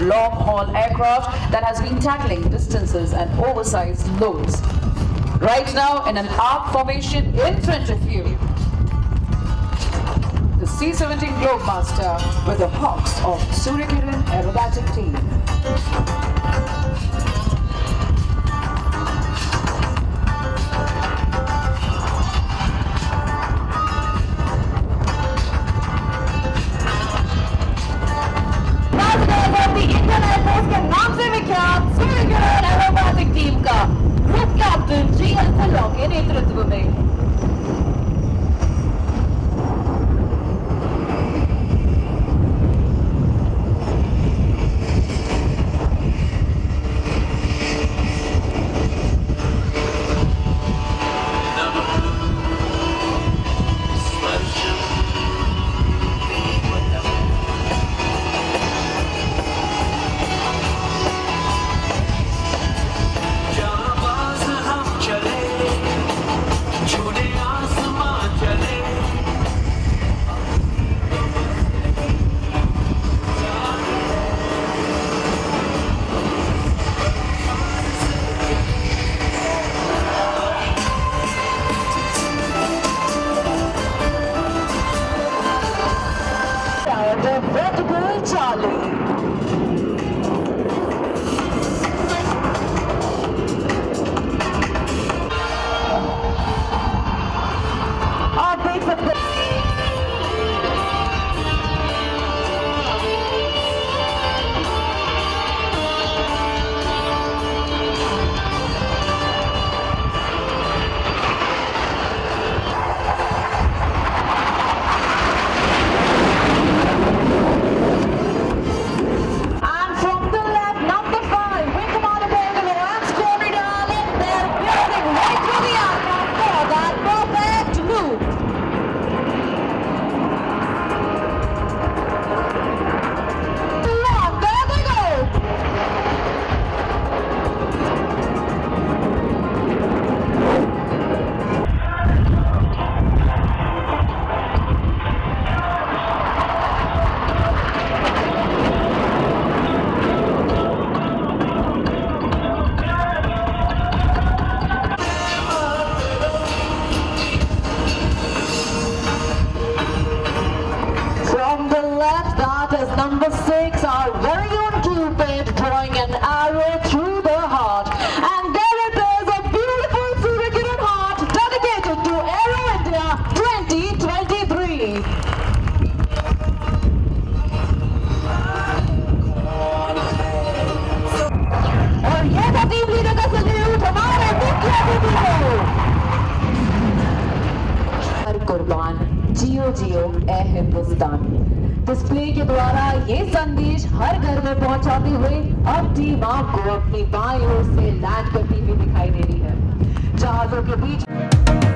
long-haul aircraft that has been tackling distances and oversized loads. Right now, in an arc formation in front of you, the C-17 Globemaster with the Hawks of Suryakiran Aerobatic Team. Indian air force के नाम से विख्यात Suryakiran aerobatic team का group captain ಗಳದಲ के नेतृत्व में number 6, our very own Cupid, drawing an arrow through the heart. And there it is, a beautiful Suryakiran heart dedicated to Aero India 2023. और ये था टीम लीडर का सल्यूट हमारे मुख्य अतिथि को। कुर्बान, जियो जियो ए हिंदुस्तान। डिस्प्ले के द्वारा ये संदेश हर घर में पहुंचाते हुए अब टीम आपको अपनी बाईं ओर से लैंड करती हुई दिखाई दे रही है। जहाजों के बीच